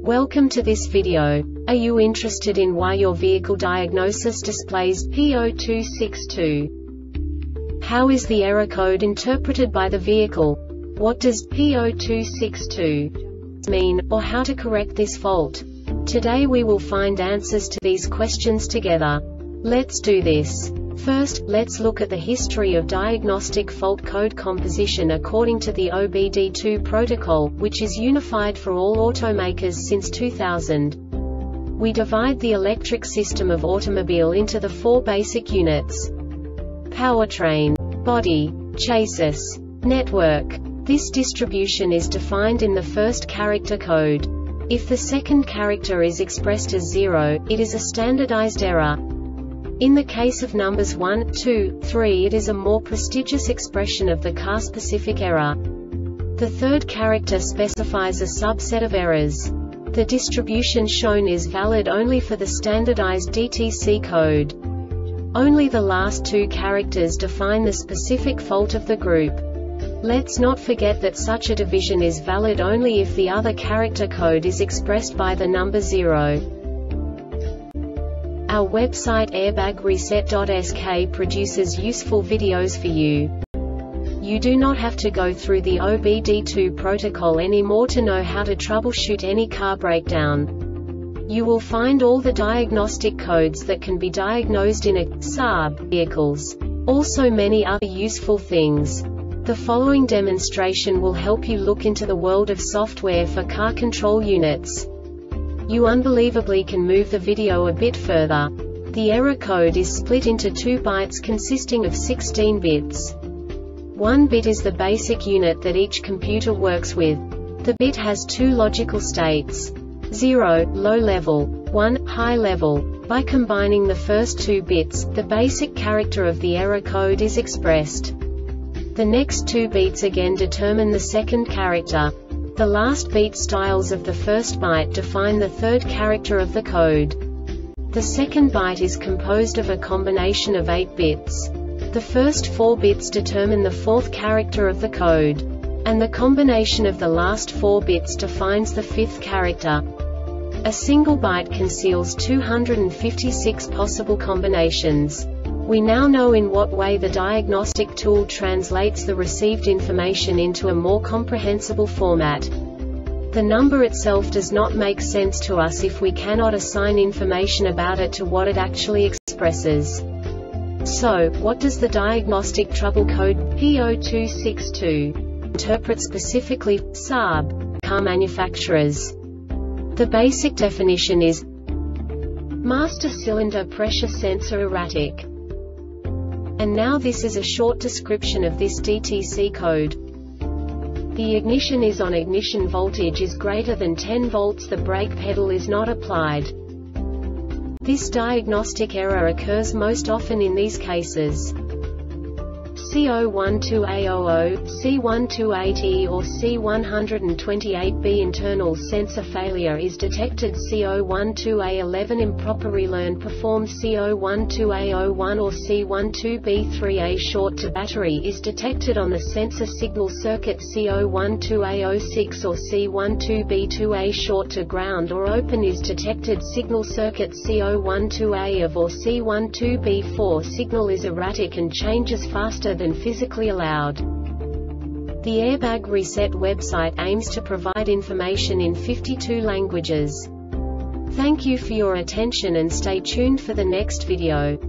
Welcome to this video. Are you interested in why your vehicle diagnosis displays P0262? How is the error code interpreted by the vehicle? What does P0262 mean, or how to correct this fault? Today we will find answers to these questions together. Let's do this. First, let's look at the history of diagnostic fault code composition according to the OBD2 protocol, which is unified for all automakers since 2000. We divide the electric system of automobile into the four basic units: powertrain, body, chassis, network. This distribution is defined in the first character code. If the second character is expressed as 0, it is a standardized error. In the case of numbers 1, 2, 3, it is a more prestigious expression of the car-specific error. The third character specifies a subset of errors. The distribution shown is valid only for the standardized DTC code. Only the last two characters define the specific fault of the group. Let's not forget that such a division is valid only if the other character code is expressed by the number 0. Our website airbagreset.sk produces useful videos for you. You do not have to go through the OBD2 protocol anymore to know how to troubleshoot any car breakdown. You will find all the diagnostic codes that can be diagnosed in a Saab vehicles. Also many other useful things. The following demonstration will help you look into the world of software for car control units. You unbelievably can move the video a bit further. The error code is split into 2 bytes consisting of 16 bits. 1 bit is the basic unit that each computer works with. The bit has 2 logical states: 0, low level, 1, high level. By combining the first 2 bits, the basic character of the error code is expressed. The next 2 beats again determine the second character. The last beat styles of the first byte define the third character of the code. The second byte is composed of a combination of 8 bits. The first 4 bits determine the fourth character of the code. And the combination of the last 4 bits defines the fifth character. A single byte conceals 256 possible combinations. We now know in what way the diagnostic tool translates the received information into a more comprehensible format. The number itself does not make sense to us if we cannot assign information about it to what it actually expresses. So, what does the diagnostic trouble code P0262 interpret specifically for Saab car manufacturers? The basic definition is master cylinder pressure sensor erratic. And now this is a short description of this DTC code. The ignition is on, ignition voltage is greater than 10 volts, the brake pedal is not applied. This diagnostic error occurs most often in these cases: C012A00, C128E or C128B. Internal sensor failure is detected. C012A11 improper relearn performed. C012A01 or C12B3A short to battery is detected on the sensor signal circuit. C012A06 or C12B2A short to ground or open is detected. Signal circuit C012A of or C12B4 signal is erratic and changes faster than physically allowed. The Airbag Reset website aims to provide information in 52 languages. Thank you for your attention and stay tuned for the next video.